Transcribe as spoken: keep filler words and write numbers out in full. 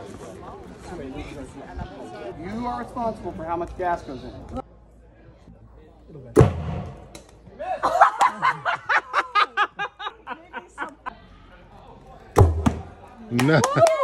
You are responsible for how much gas goes in. No.